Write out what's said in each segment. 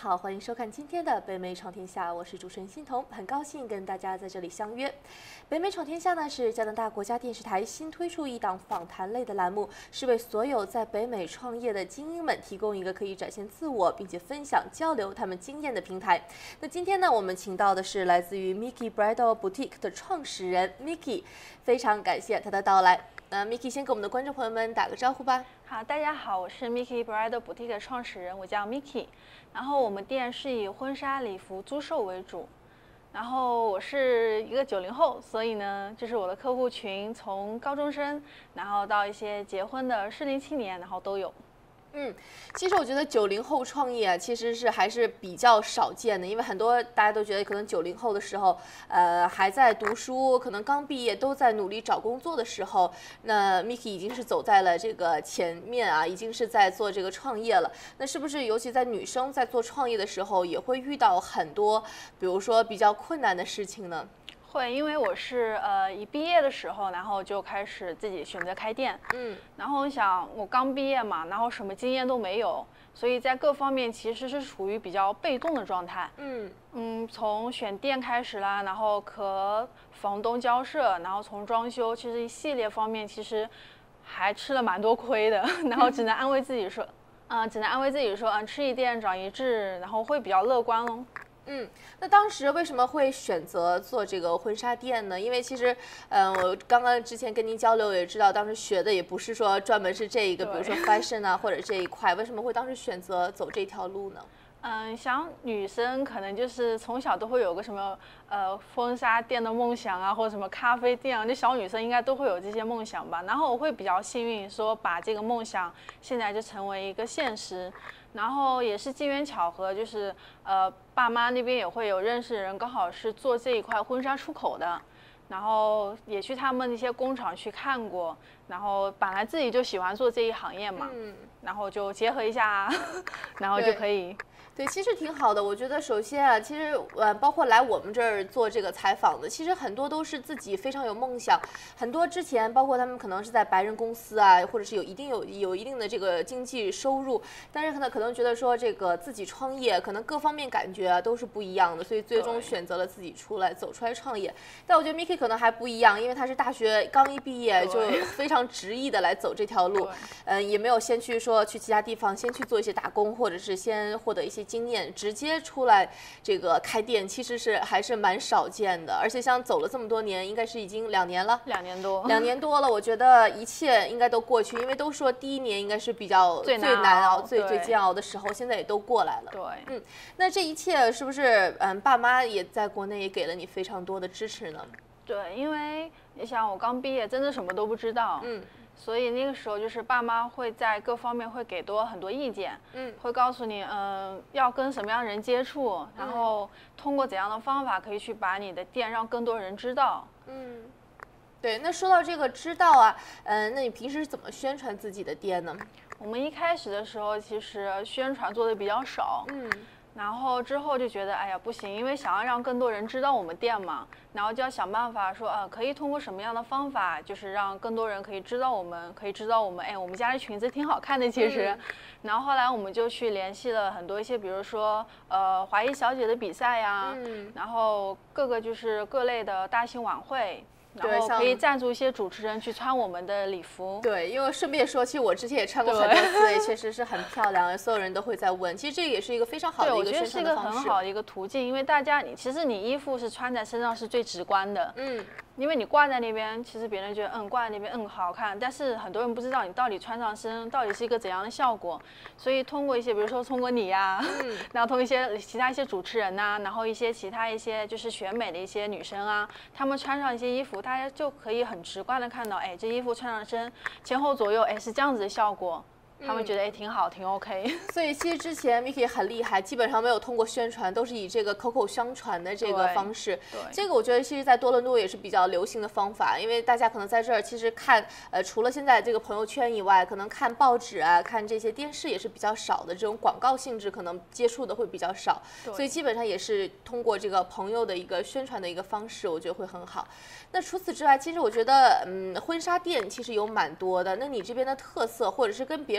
好，欢迎收看今天的北美闯天下，我是主持人欣彤，很高兴跟大家在这里相约。北美闯天下呢是加拿大国家电视台新推出一档访谈类的栏目，是为所有在北美创业的精英们提供一个可以展现自我，并且分享交流他们经验的平台。那今天呢，我们请到的是来自于 Miki Bridal Boutique 的创始人 Miki， 非常感谢他的到来。Miki 先给我们的观众朋友们打个招呼吧。 好，大家好，我是 Miki Bridal Boutique 的创始人，我叫 Miki。然后我们店是以婚纱礼服租售为主。然后我是一个90后，所以呢，就是我的客户群从高中生，然后到一些结婚的适龄青年，然后都有。 其实我觉得90后创业其实是还是比较少见的，因为很多大家都觉得可能90后的时候，还在读书，可能刚毕业都在努力找工作的时候，那 Miki 已经是走在了这个前面啊，已经是在做这个创业了。那是不是尤其在女生在做创业的时候，也会遇到很多，比如说比较困难的事情呢？ 会，因为我是一毕业的时候，然后就开始自己选择开店。然后我想我刚毕业嘛，然后什么经验都没有，所以在各方面其实是处于比较被动的状态。从选店开始啦，然后和房东交涉，然后从装修，其实一系列方面其实还吃了蛮多亏的，然后只能安慰自己说，吃一堑长一智，然后会比较乐观喽。 那当时为什么会选择做这个婚纱店呢？因为其实，我刚刚之前跟您交流也知道，当时学的也不是说专门是这一个，比如说 fashion 啊或者这一块，为什么会当时选择走这条路呢？ 像女生可能就是从小都会有个什么婚纱店的梦想啊，或者什么咖啡店啊，就小女生应该都会有这些梦想吧。然后我会比较幸运，说把这个梦想现在就成为一个现实。然后也是机缘巧合，就是爸妈那边也会有认识的人，刚好是做这一块婚纱出口的，然后也去他们那些工厂去看过，然后本来自己就喜欢做这一行业嘛，然后就结合一下，然后就可以。 对，其实挺好的。我觉得首先啊，其实包括来我们这儿做这个采访的，其实很多都是自己非常有梦想。很多之前包括他们可能是在白人公司啊，或者是有一定的这个经济收入，但是可能觉得说这个自己创业，可能各方面感觉都是不一样的，所以最终选择了自己走出来创业。但我觉得 Miki 可能还不一样，因为他是大学刚一毕业就非常执意的来走这条路，也没有先去其他地方先去做一些打工，或者是先获得一些经验，直接出来这个开店，其实还是蛮少见的。而且像走了这么多年，应该是已经2年了 ，2年多 ，2年多了。我觉得一切应该都过去，因为都说第1年应该是比较最难熬、最煎熬的时候，现在也都过来了。 对， 那这一切是不是爸妈也在国内也给了你非常多的支持呢？ 对，因为你想我刚毕业，真的什么都不知道。所以那个时候就是爸妈会在各方面会给多很多意见，会告诉你，要跟什么样的人接触，然后通过怎样的方法可以去把你的店让更多人知道。 对，那说到这个知道啊，那你平时是怎么宣传自己的店呢？ 我们一开始的时候其实宣传做的比较少，然后之后就觉得，哎呀不行，因为想要让更多人知道我们店嘛，然后就要想办法说，可以通过什么样的方法，就是让更多人可以知道我们，哎，我们家的裙子挺好看的其实。然后后来我们就去联系了很多一些，比如说华裔小姐的比赛呀，然后就是各类的大型晚会。然后可以赞助一些主持人去穿我们的礼服。 对，因为顺便说，其实我之前也穿过很多次，也确实是很漂亮，所有人都会在问。其实这也是一个非常好的一个宣传的方式。 对，我觉得是一个很好的一个途径，因为其实你衣服是穿在身上是最直观的。因为你挂在那边，其实别人觉得挂在那边好看，但是很多人不知道你到底穿上身到底是一个怎样的效果。所以通过一些，比如说通过你呀，然后通过其他一些主持人呐，然后其他一些就是选美的一些女生啊，她们穿上一些衣服，大家就可以很直观的看到，哎，这衣服穿上身前后左右，哎，是这样子的效果。他们觉得挺好，挺 OK。 所以其实之前 Miki 很厉害，基本上没有通过宣传，都是以这个口口相传的这个方式。 对， 这个我觉得其实在多伦多也是比较流行的方法，因为大家可能在这儿其实看除了现在这个朋友圈以外，可能看报纸啊、看这些电视也是比较少的，这种广告性质可能接触的会比较少，所以基本上也是通过这个朋友的一个宣传的一个方式，我觉得会很好。那除此之外，其实我觉得婚纱店其实有蛮多的，那你这边的特色或者是跟别人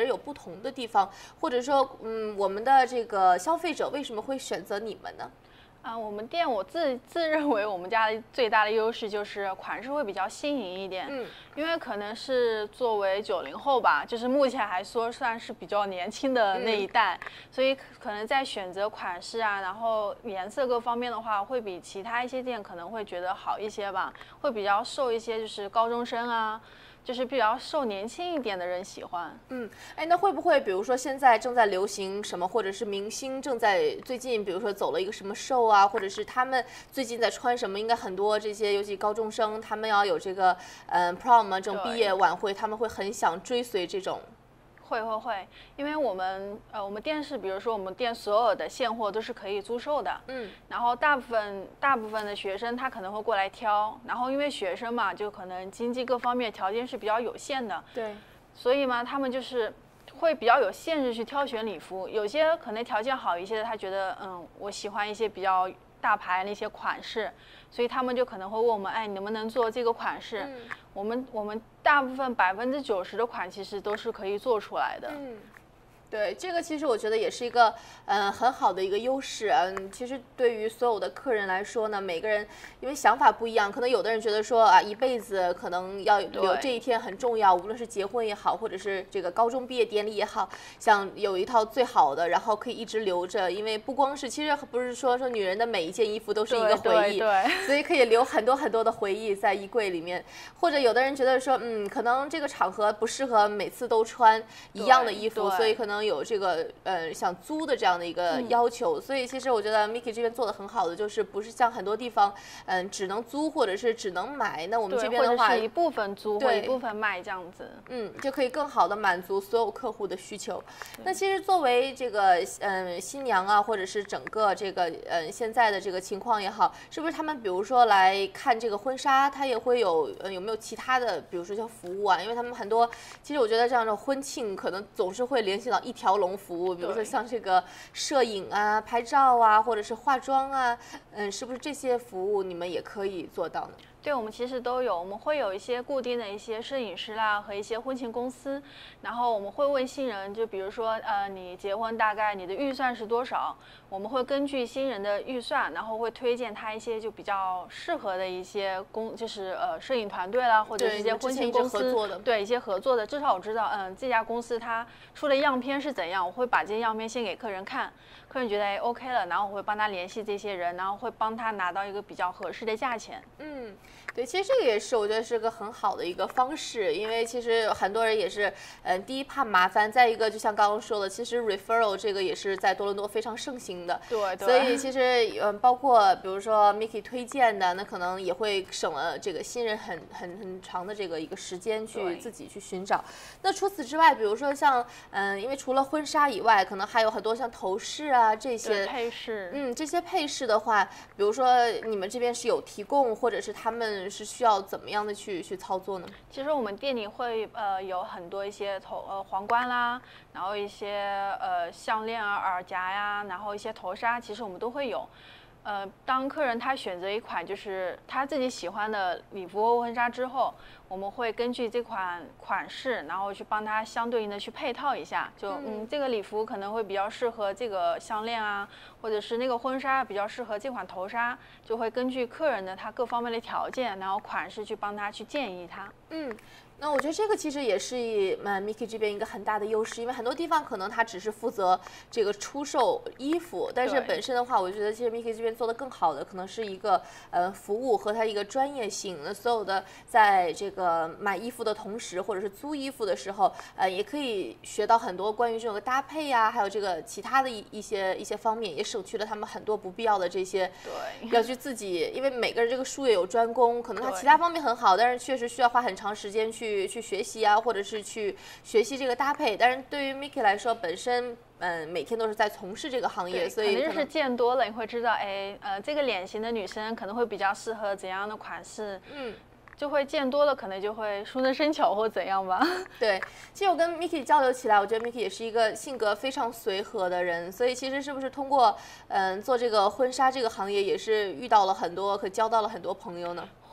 有不同的地方，或者说，我们的这个消费者为什么会选择你们呢？ 我们店我自认为我们家的最大的优势就是款式会比较新颖一点，因为可能是作为90后吧，就是目前还说算是比较年轻的那一代，所以可能在选择款式啊，然后颜色各方面的话，会比其他一些店可能会觉得好一些吧，会比较受一些就是高中生啊。就是比较受年轻一点的人喜欢。 那会不会比如说现在正在流行什么，或者是明星正在最近比如说走了一个什么秀啊，或者是他们最近在穿什么，应该很多这些尤其高中生他们要有这个prom 啊这种毕业晚会，他们会很想追随这种。 会，因为我们店是，比如说我们店所有的现货都是可以租售的，然后大部分的学生他可能会过来挑，然后因为学生嘛，就可能经济各方面条件是比较有限的， 对， 所以嘛，他们就是会比较有限制去挑选礼服，有些可能条件好一些的，他觉得我喜欢一些比较大牌那些款式，所以他们就可能会问我们，你能不能做这个款式？我们大部分90%的款其实都是可以做出来的。 对，这个其实我觉得也是一个很好的一个优势。其实对于所有的客人来说呢，每个人因为想法不一样，可能有的人觉得说一辈子可能要留这一天很重要，无论是结婚也好，或者是这个高中毕业典礼也好，想有一套最好的，然后可以一直留着。因为不光是，其实不是说女人的每一件衣服都是一个回忆，所以可以留很多很多的回忆在衣柜里面。或者有的人觉得说，可能这个场合不适合每次都穿一样的衣服，所以可能有这个想租的这样的一个要求，所以其实我觉得 Miki 这边做的很好的，就是不是像很多地方只能租或者是只能买，那我们这边的话， 或者是一部分租或一部分卖这样子， 就可以更好的满足所有客户的需求。那其实作为这个新娘啊，或者是整个这个现在的这个情况也好，是不是他们比如说来看这个婚纱，他也会有没有其他的，比如说像服务啊？因为他们很多，其实我觉得这样的婚庆可能总是会联系到一条龙服务，比如说像这个摄影啊、拍照啊，或者是化妆啊，是不是这些服务你们也可以做到呢？ 对，我们其实都有，我们会有一些固定的一些摄影师啦和一些婚庆公司，然后我们会问新人，就比如说你结婚大概你的预算是多少，我们会根据新人的预算，然后会推荐他一些就比较适合的一些就是摄影团队啦，或者是一些婚庆公司，对一些合作的，至少我知道这家公司它出的样片是怎样，我会把这些样片先给客人看，客人觉得OK 了，然后我会帮他联系这些人，然后会帮他拿到一个比较合适的价钱。 对，其实这个也是我觉得是个很好的一个方式，因为其实很多人也是，第一怕麻烦，再一个就像刚刚说的，其实 referral 这个也是在多伦多非常盛行的， 对， 所以其实包括比如说 Miki 推荐的，那可能也会省了这个新人很长的这个一个时间去自己去寻找。那除此之外，比如说像因为除了婚纱以外，可能还有很多像头饰啊这些配饰， 这些配饰的话，比如说你们这边是有提供，或者是他们是需要怎么样的去操作呢？ 其实我们店里会有很多一些皇冠啦，然后一些项链啊、耳夹呀，然后一些头纱，其实我们都会有。当客人他选择一款就是他自己喜欢的礼服或婚纱之后，我们会根据这款款式，然后去帮他相对应的去配套一下。就这个礼服可能会比较适合这个项链啊，或者是那个婚纱比较适合这款头纱，就会根据客人的他各方面的条件，然后款式去帮他去建议他。 那我觉得这个其实也是Miki 这边一个很大的优势，因为很多地方可能它只是负责这个出售衣服，但是本身的话，我觉得其实 Miki 这边做的更好的可能是一个服务和它一个专业性。那所有的在这个买衣服的同时，或者是租衣服的时候，也可以学到很多关于这种搭配呀，还有这个其他的一些方面，也省去了他们很多不必要的这些要去自己，因为每个人这个术业有专攻，可能他其他方面很好，但是确实需要花很长时间去学习啊，或者是去学习这个搭配。但是对于 Miki 来说，本身每天都是在从事这个行业，所以肯定是见多了，你会知道，这个脸型的女生可能会比较适合怎样的款式，就会见多了，可能就会熟能生巧或怎样吧。 对，其实我跟 Miki 交流起来，我觉得 Miki 也是一个性格非常随和的人，所以其实是不是通过做这个婚纱这个行业，也是遇到了很多交到了很多朋友呢？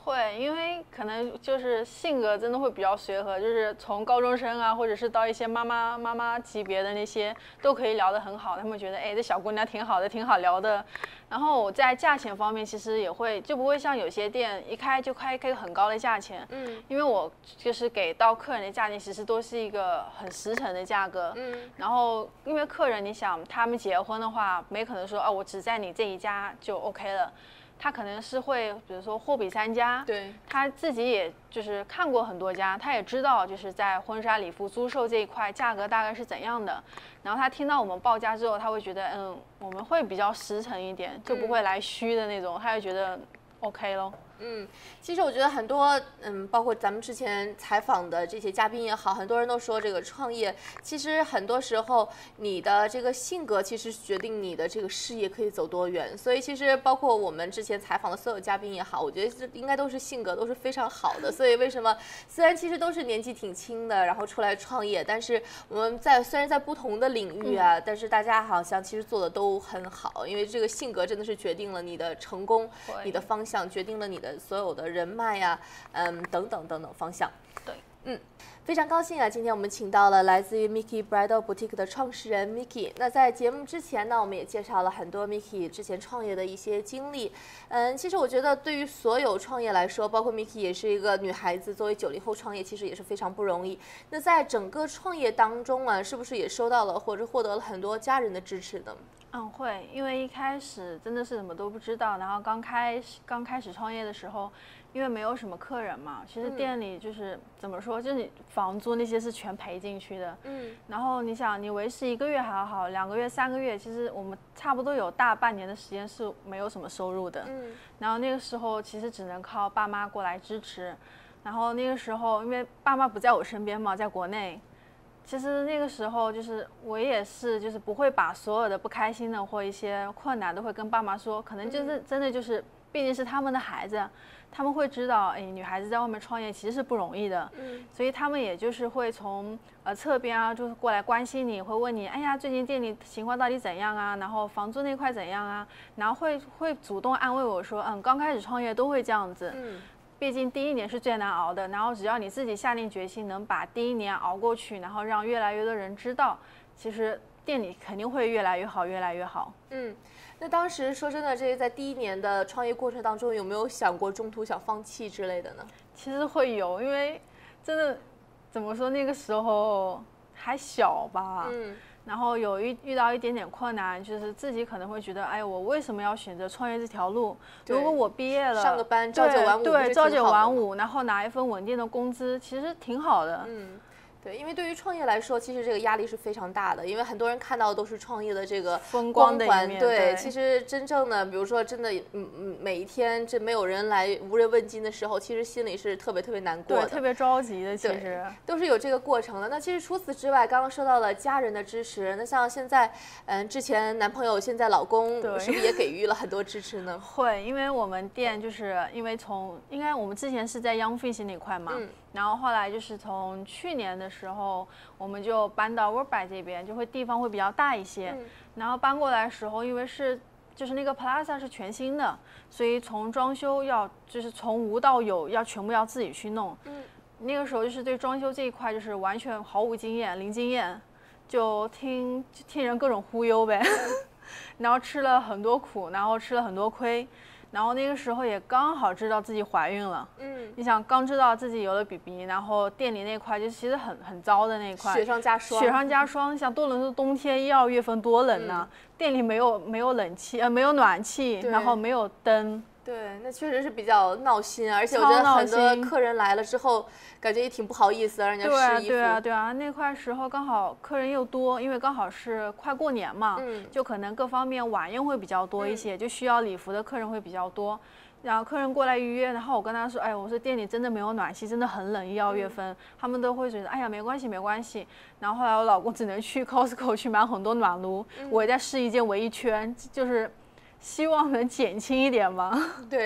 会，因为可能就是性格真的会比较随和，就是从高中生啊，或者是到一些妈妈级别的那些，都可以聊得很好。他们觉得，哎，这小姑娘挺好的，挺好聊的。然后我在价钱方面其实也会，就不会像有些店一开就开个很高的价钱，因为我就是给到客人的价钱其实都是一个很实诚的价格，然后因为客人你想他们结婚的话，没可能说我只在你这一家就 OK 了。他可能是会，比如说货比三家， 对， 他自己也就是看过很多家，他也知道就是在婚纱礼服租售这一块价格大概是怎样的。然后他听到我们报价之后，他会觉得，我们会比较实诚一点，就不会来虚的那种，他就觉得 OK 咯。 其实我觉得很多，包括咱们之前采访的这些嘉宾也好，很多人都说这个创业，其实很多时候你的这个性格其实决定你的这个事业可以走多远。所以其实包括我们之前采访的所有嘉宾也好，我觉得应该都是性格都是非常好的。所以为什么虽然其实都是年纪挺轻的，然后出来创业，但是我们虽然在不同的领域啊，但是大家好像其实做的都很好，因为这个性格真的是决定了你的成功，你的方向决定了你的所有的人脉呀，等等方向。 对， 非常高兴啊！今天我们请到了来自于 Miki Bridal Boutique 的创始人 Miki。那在节目之前呢，我们也介绍了很多 Miki 之前创业的一些经历。其实我觉得对于所有创业来说，包括 Miki 也是一个女孩子，作为90后创业，其实也是非常不容易。那在整个创业当中啊，是不是也收到了或者获得了很多家人的支持呢？ 会，因为一开始真的是什么都不知道，然后刚开始创业的时候，因为没有什么客人嘛，其实店里就是怎么说，就是你房租那些是全赔进去的，然后你想你维持1个月还好，2个月、3个月，其实我们差不多有大半年的时间是没有什么收入的，然后那个时候其实只能靠爸妈过来支持，然后那个时候因为爸妈不在我身边嘛，在国内。其实那个时候就是我也是，就是不会把所有的不开心的或一些困难都会跟爸妈说，可能就是真的就是，毕竟是他们的孩子，他们会知道，女孩子在外面创业其实是不容易的，所以他们也就是会从侧边啊，就是过来关心你，会问你，哎呀，最近店里情况到底怎样啊？然后房租那块怎样啊？然后会主动安慰我说，刚开始创业都会这样子。毕竟第1年是最难熬的，然后只要你自己下定决心，能把第1年熬过去，然后让越来越多人知道，其实店里肯定会越来越好，越来越好。 那当时说真的，这在第1年的创业过程当中，有没有想过中途想放弃之类的呢？ 其实会有，因为真的怎么说，那个时候还小吧。然后遇到一点点困难，就是自己可能会觉得，哎，我为什么要选择创业这条路？如果我毕业了， 上个班朝九晚五， 对，朝9晚5，然后拿一份稳定的工资，其实挺好的。 对，因为对于创业来说，其实这个压力是非常大的，因为很多人看到的都是创业的这个风光的一面。 对，其实真正的，比如说真的，每一天这没有人来，无人问津的时候，其实心里是特别难过的， 对，特别着急的，其实都是有这个过程的。那其实除此之外，刚刚说到了家人的支持，那像现在，之前男朋友，现在老公，是不是也给予了很多支持呢？ 会，因为我们店就是因为应该我们之前是在 Young Fish 那块嘛。然后后来就是从去年的时候，我们就搬到 Worldby 这边，就会地方会比较大一些。然后搬过来的时候，因为就是那个 Plaza 是全新的，所以从装修就是从无到有全部要自己去弄。那个时候就是对装修这一块就是完全毫无经验，零经验，就听人各种忽悠呗。然后吃了很多苦，然后吃了很多亏。然后那个时候也刚好知道自己怀孕了，你想刚知道自己有了 BB， 然后店里那块就其实很糟的那块， 雪上加霜， 像多伦多冬天1、2月份多冷呢，店里没有冷气，没有暖气，然后没有灯。 对，那确实是比较闹心，而且我觉得很多客人来了之后，感觉也挺不好意思，让人家试衣服。 对啊，那块时候刚好客人又多，因为刚好是快过年嘛，就可能各方面晚宴会比较多一些，就需要礼服的客人会比较多。然后客人过来预约，然后我跟他说，哎，我说店里真的没有暖气，真的很冷，1、2月份，他们都会觉得，哎呀，没关系。然后后来我老公只能去 Costco 去买很多暖炉，我也在试衣间围一圈，就是希望能减轻一点嘛。 对，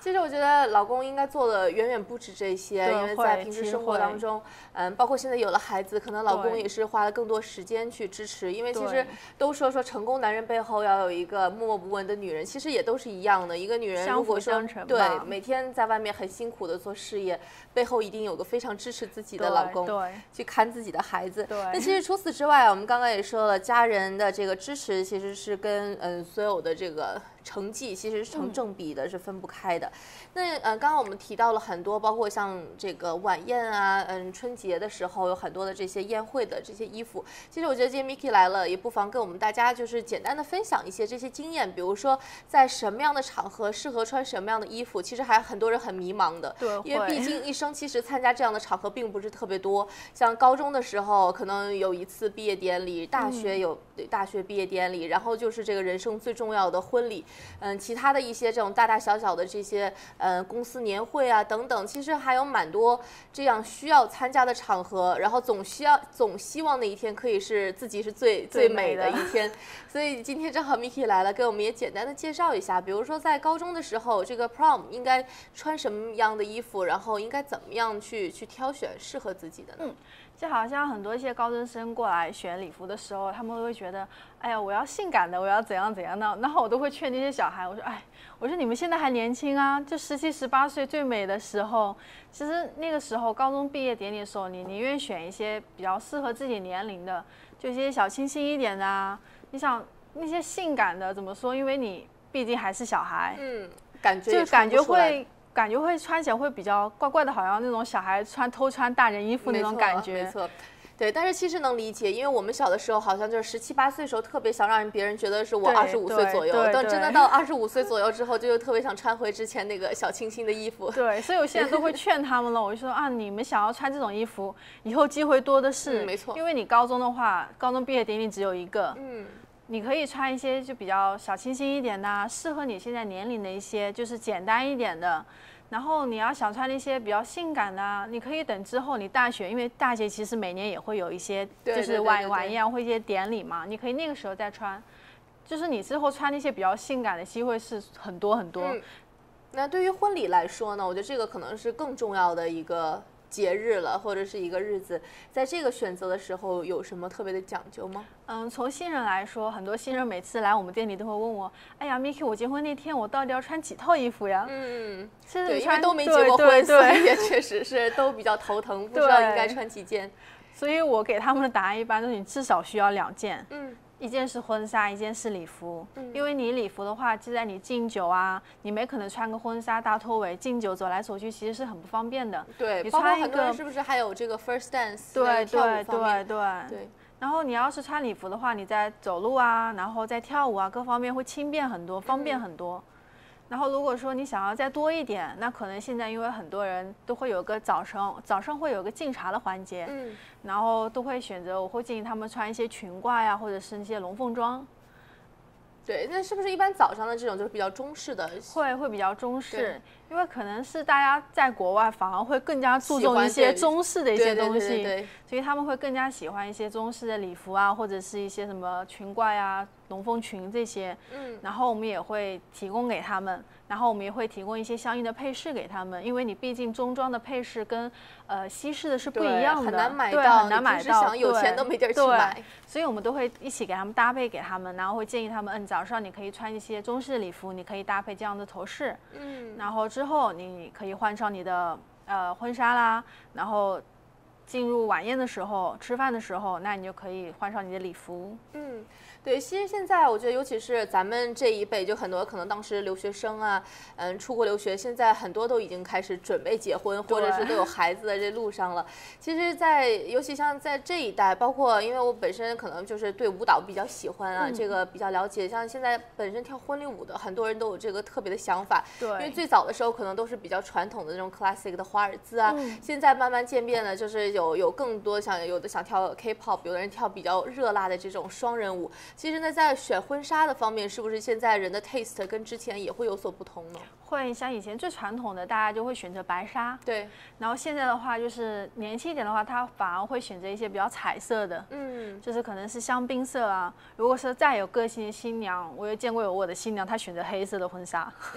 其实我觉得老公应该做的远远不止这些，因为在平时生活当中，包括现在有了孩子，可能老公也是花了更多时间去支持。因为其实都说成功男人背后要有一个默默不闻的女人，其实也都是一样的。一个女人如果说对每天在外面很辛苦的做事业，背后一定有个非常支持自己的老公， 对， 去看自己的孩子。 对。 那其实除此之外，我们刚刚也说了，家人的这个支持其实是跟所有的这个成绩其实是成正比的，是分不开的。那刚刚我们提到了很多，包括像这个晚宴啊，春节的时候有很多的这些宴会的这些衣服。其实我觉得今天 Miki 来了，也不妨跟我们大家就是简单的分享一些这些经验，比如说在什么样的场合适合穿什么样的衣服，其实还很多人很迷茫的。 对， 因为毕竟一生其实参加这样的场合并不是特别多，像高中的时候可能有一次毕业典礼，大学有大学毕业典礼，然后就是这个人生最重要的婚礼。其他的一些这种大大小小的这些公司年会啊等等，其实还有蛮多这样需要参加的场合，然后总希望那一天可以是自己是最美的一天。所以今天正好 Miki 来了，给我们也简单的介绍一下，比如说在高中的时候，这个 prom 应该穿什么样的衣服，然后应该怎么样去挑选适合自己的呢？ 就好像很多一些高中生过来选礼服的时候，他们会觉得，哎呀，我要性感的，我要怎样怎样的。然后我都会劝那些小孩，我说你们现在还年轻啊，就17、18岁最美的时候。其实那个时候高中毕业典礼的时候，你宁愿选一些比较适合自己年龄的，就一些小清新一点的啊。你想那些性感的怎么说？因为你毕竟还是小孩， 感觉会穿起来会比较怪怪的，好像那种小孩偷穿大人衣服那种感觉。 没错。对，但是其实能理解，因为我们小的时候好像就是17、18岁的时候特别想让别人觉得是我25岁左右，但真的到25岁左右之后，就特别想穿回之前那个小清新的衣服。 对，所以我现在都会劝他们了，我就说啊，你们想要穿这种衣服，以后机会多的是。 没错。 因为你高中的话，高中毕业典礼只有一个。你可以穿一些就比较小清新一点的，适合你现在年龄的一些，就是简单一点的。然后你要想穿那些比较性感的，你可以等之后你大学，因为大学其实每年也会有一些就是晚宴或一些典礼嘛，你可以那个时候再穿，就是你之后穿那些比较性感的机会是很多很多。 那对于婚礼来说呢，我觉得这个可能是更重要的一个节日了，或者是一个日子，在这个选择的时候有什么特别的讲究吗？ 从新人来说，很多新人每次来我们店里都会问我，哎呀 ，Miki， 我结婚那天我到底要穿几套衣服呀？ 对，因为都没结过婚，所以也确实是都比较头疼，不知道应该穿几件。 所以我给他们的答案一般都是你至少需要2件。一件是婚纱，一件是礼服。因为你礼服的话，就在你敬酒啊，你没可能穿个婚纱大拖尾敬酒走来走去，其实是很不方便的。 对， 你穿很多人是不是还有这个 first dance？ 对。然后你要是穿礼服的话，你在走路啊，然后在跳舞啊，各方面会轻便很多，方便很多。然后如果说你想要再多一点，那可能现在因为很多人都会有个早上会有个敬茶的环节，然后都会选择，我会建议他们穿一些裙褂呀，或者是那些龙凤装。 对，那是不是一般早上的这种就是比较中式的？ 会比较中式，因为可能是大家在国外反而会更加注重一些中式的一些东西，所以他们会更加喜欢一些中式的礼服啊，或者是一些什么裙褂呀、龙凤裙这些。然后我们也会提供给他们，然后我们也会提供一些相应的配饰给他们，因为你毕竟中装的配饰跟西式的是不一样的， 很难买到， 对，很难买到， 想有钱都没地儿去买。 所以我们都会一起给他们搭配给他们，然后会建议他们，早上你可以穿一些中式的礼服，你可以搭配这样的头饰，然后之后你可以换上你的婚纱啦，然后进入晚宴的时候、吃饭的时候，那你就可以换上你的礼服。 对，其实现在我觉得，尤其是咱们这一辈，就很多可能当时留学生啊，出国留学，现在很多都已经开始准备结婚，或者是都有孩子的这路上了。其实尤其像在这一代，包括因为我本身可能就是对舞蹈比较喜欢啊，这个比较了解。像现在本身跳婚礼舞的，很多人都有这个特别的想法。 对，因为最早的时候可能都是比较传统的那种 classic 的华尔兹啊，现在慢慢渐变了，就是有更多有的想跳 K-pop， 有的人跳比较热辣的这种双人舞。其实呢，在选婚纱的方面，是不是现在人的 taste 跟之前也会有所不同呢？ 会，像以前最传统的，大家就会选择白纱。 对。 然后现在的话，就是年轻一点的话，他反而会选择一些比较彩色的，就是可能是香槟色啊。如果是再有个性的新娘，我也见过有我的新娘，她选择黑色的婚纱。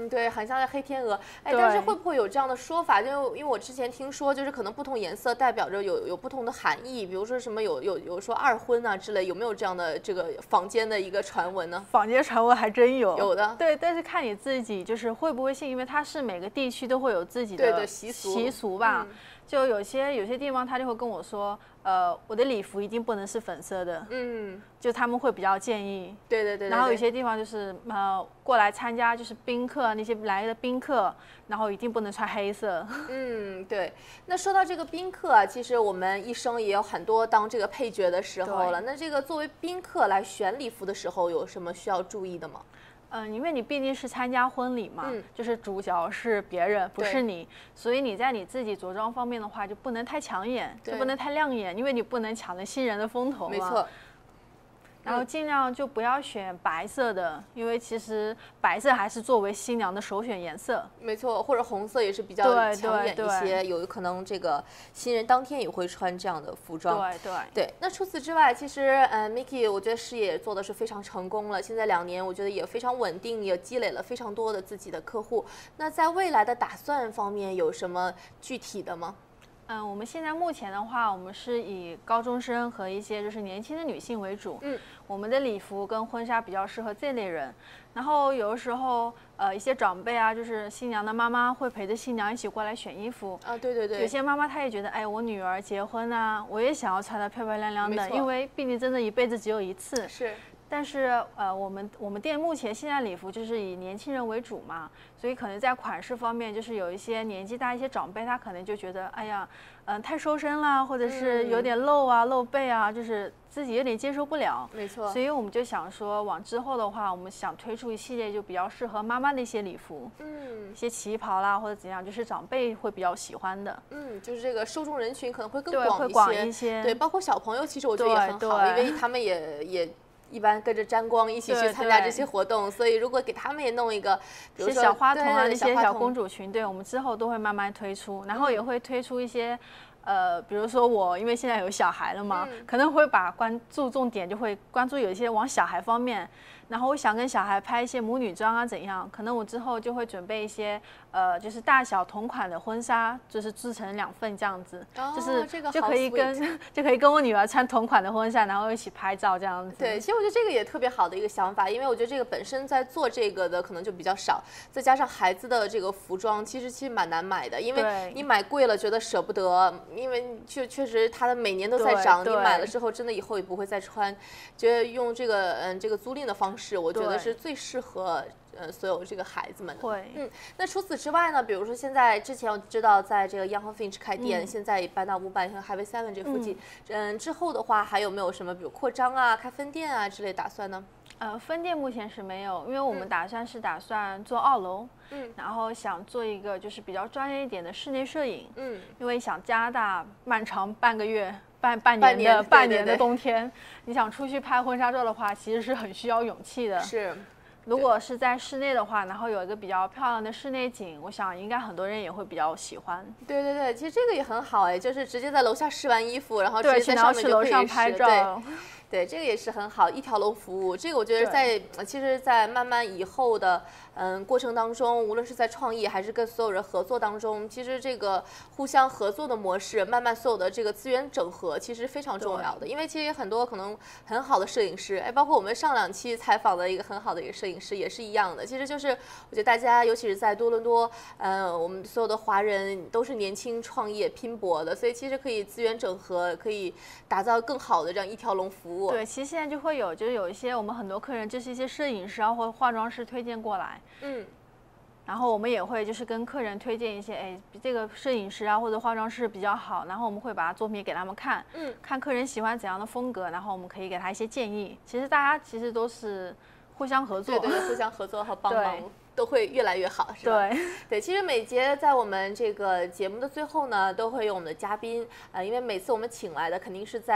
对，很像黑天鹅。哎， 对但是会不会有这样的说法？就因为我之前听说，就是可能不同颜色代表着有不同的含义，比如说什么有说二婚啊之类，有没有这样的这个坊间的一个传闻呢？ 坊间传闻还真有， 有的。 对，但是看你自己就是会不会信，因为它是每个地区都会有自己的习俗吧。就有些地方他就会跟我说，我的礼服一定不能是粉色的，就他们会比较建议。 对。 然后有些地方就是过来参加就是宾客那些来的宾客，然后一定不能穿黑色。 对。那说到这个宾客啊，其实我们一生也有很多当这个配角的时候了。那这个作为宾客来选礼服的时候，有什么需要注意的吗？ 因为你毕竟是参加婚礼嘛，就是主角是别人，不是你，所以你在你自己着装方面的话，就不能太抢眼，就不能太亮眼，因为你不能抢了新人的风头嘛。 没错。 然后尽量就不要选白色的，因为其实白色还是作为新娘的首选颜色。 没错，或者红色也是比较抢眼一些，有可能这个新人当天也会穿这样的服装。对。那除此之外，其实Miki 我觉得事业也做的是非常成功了，现在2年我觉得也非常稳定，也积累了非常多的自己的客户。那在未来的打算方面有什么具体的吗？ 我们现在目前的话，我们是以高中生和一些就是年轻的女性为主。我们的礼服跟婚纱比较适合这类人。然后有的时候，一些长辈啊，就是新娘的妈妈会陪着新娘一起过来选衣服。 对。 有些妈妈她也觉得，哎，我女儿结婚啊，我也想要穿得漂漂亮亮的，因为毕竟真的一辈子只有一次。 是。 但是我们店目前现在礼服就是以年轻人为主嘛，所以可能在款式方面，就是有一些年纪大一些长辈，他可能就觉得，哎呀，太收身了，或者是有点露啊、露背啊，就是自己有点接受不了。 没错。 所以我们就想说，往之后的话，我们想推出一系列就比较适合妈妈的一些礼服，一些旗袍啦或者怎样，就是长辈会比较喜欢的。 就是这个受众人群可能会更广一些。 对，包括小朋友，其实我觉得也很好，因为他们也一般跟着沾光一起去参加这些活动，所以如果给他们也弄一个，比如说小花童啊，一些小公主裙，对，我们之后都会慢慢推出，然后也会推出一些，比如说我因为现在有小孩了嘛，可能会把注重点就会关注有一些往小孩方面。然后我想跟小孩拍一些母女装啊怎样，可能我之后就会准备一些就是大小同款的婚纱，就是制成2份这样子，就是就可以跟我女儿穿同款的婚纱，然后一起拍照这样子。 对，其实我觉得这个也特别好的一个想法，因为我觉得这个本身在做这个的可能就比较少，再加上孩子的这个服装其实蛮难买的，因为你买贵了觉得舍不得，因为确实它的每年都在涨，你买了之后真的以后也不会再穿，觉得用这个租赁的方式，我觉得是最适合所有这个孩子们的。 会。 那除此之外呢，比如说现在之前我知道在这个 Young Finch 开店，现在也搬到500和 Highway 7这附近，之后的话还有没有什么比如扩张啊、开分店啊之类打算呢？ 分店目前是没有，因为我们打算做2楼，然后想做一个就是比较专业一点的室内摄影，因为想加大漫长半个月。半年的冬天，你想出去拍婚纱照的话，其实是很需要勇气的。 是。 如果是在室内的话，然后有一个比较漂亮的室内景，我想应该很多人也会比较喜欢。 对，其实这个也很好哎，就是直接在楼下试完衣服，然后直接在上面就可以试。 去楼上拍照。 对，这个也是很好，一条龙服务。这个我觉得其实，在慢慢以后的过程当中，无论是在创意还是跟所有人合作当中，其实这个互相合作的模式，慢慢所有的这个资源整合，其实非常重要的。因为其实很多可能很好的摄影师，包括我们上2期采访的一个很好的一个摄影师也是一样的。其实就是我觉得大家，尤其是在多伦多，我们所有的华人都是年轻创业拼搏的，所以其实可以资源整合，可以打造更好的这样一条龙服务。 对，其实现在就会就是有一些我们很多客人就是一些摄影师啊或化妆师推荐过来，然后我们也会就是跟客人推荐一些，这个摄影师啊或者化妆师比较好，然后我们会把作品给他们看，看客人喜欢怎样的风格，然后我们可以给他一些建议。其实大家其实都是互相合作， 对，互相合作和帮忙。都会越来越好，是吧？对，其实每节在我们这个节目的最后呢，都会有我们的嘉宾，因为每次我们请来的肯定是在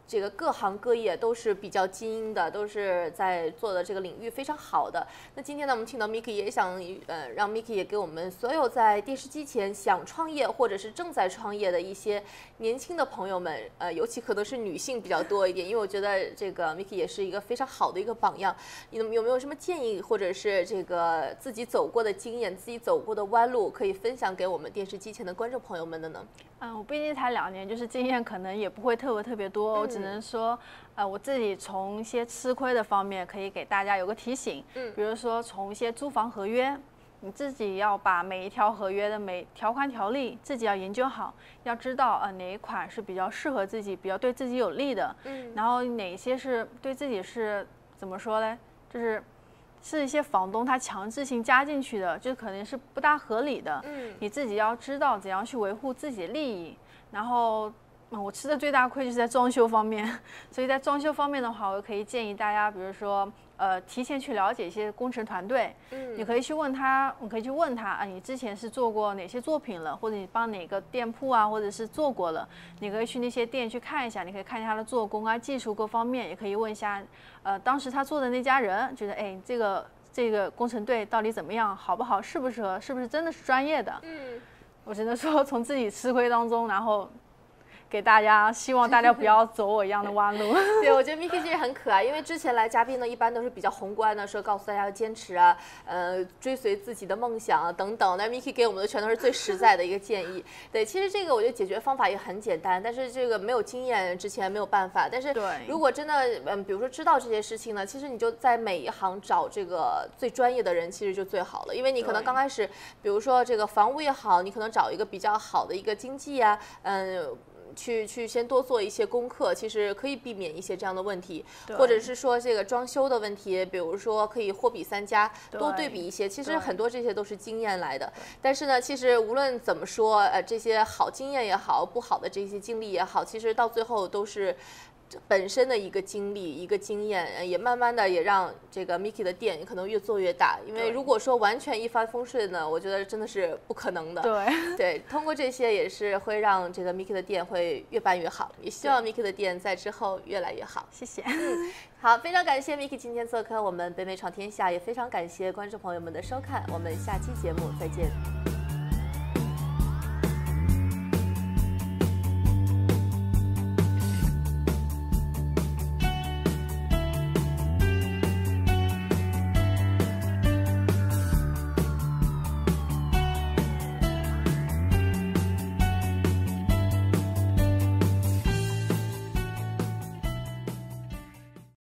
这个各行各业都是比较精英的，都是在做的这个领域非常好的。那今天呢，我们请到 Miki， 也想让 Miki 也给我们所有在电视机前想创业或者是正在创业的一些年轻的朋友们，尤其可能是女性比较多一点，因为我觉得这个 Miki 也是一个非常好的一个榜样。你有没有什么建议，或者是这个自己走过的经验、自己走过的弯路，可以分享给我们电视机前的观众朋友们的呢？ 我毕竟才2年，就是经验可能也不会特别多，我只能说，我自己从一些吃亏的方面可以给大家有个提醒，比如说从一些租房合约，你自己要把每一条合约的每条款条例自己要研究好，要知道哪一款是比较适合自己、比较对自己有利的，然后哪些是对自己是怎么说呢？是一些房东他强制性加进去的，就可能是不大合理的。你自己要知道怎样去维护自己的利益。然后，我吃的最大亏就是在装修方面，所以在装修方面的话，我可以建议大家，比如说，提前去了解一些工程团队。你可以去问他，你之前是做过哪些作品了，或者你帮哪个店铺啊，或者是做过了，你可以去那些店去看一下，你可以看一下他的做工啊、技术各方面，也可以问一下，当时他做的那家人，觉得这个工程队到底怎么样，好不好，适不适合，是不是真的是专业的？我只能说从自己吃亏当中，然后给大家，希望大家不要走我一样的弯路。 对，我觉得 Miki 其实很可爱，因为之前来嘉宾呢，一般都是比较宏观的，说告诉大家要坚持啊，追随自己的梦想啊等等。但 Miki 给我们的全都是最实在的一个建议。对，其实这个我觉得解决方法也很简单，但是这个没有经验之前没有办法。但是如果真的比如说知道这些事情呢，其实你就在每一行找这个最专业的人，其实就最好了。因为你可能刚开始，比如说这个房屋也好，你可能找一个比较好的一个经纪啊，去先多做一些功课，其实可以避免一些这样的问题，或者是说这个装修的问题，比如说可以货比三家，多对比一些，其实很多这些都是经验来的。但是呢，其实无论怎么说，这些好经验也好，不好的这些经历也好，其实到最后都是本身的一个经历、一个经验，也慢慢的也让这个 Miki 的店可能越做越大。因为如果说完全一帆风顺呢，我觉得真的是不可能的。对，通过这些也是会让这个 Miki 的店会越办越好，也希望 Miki 的店在之后越来越好。 谢谢。 好，非常感谢 Miki 今天做客我们北美闯天下，也非常感谢观众朋友们的收看，我们下期节目再见。